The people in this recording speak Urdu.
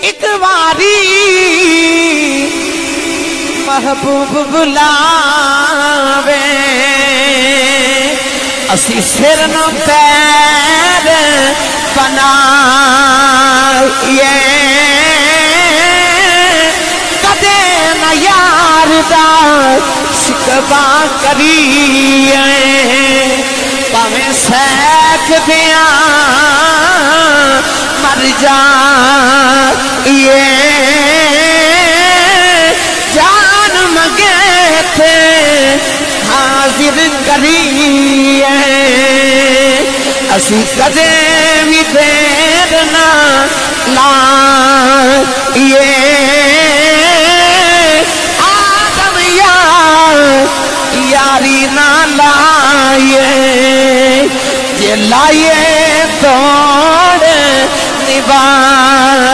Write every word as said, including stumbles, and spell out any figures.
ایک واری محبوب بلاوے اسی سر نو پیر بنائیے کدے نہ یار دا شکوا کریے پاویں سیک دیاں مر جائیے جان مگے تھے حاضر کریے اسی کدے بھی دیر نہ لائیے آدم یار یاری نہ لائیے یہ لائیے توڑ نبھائیے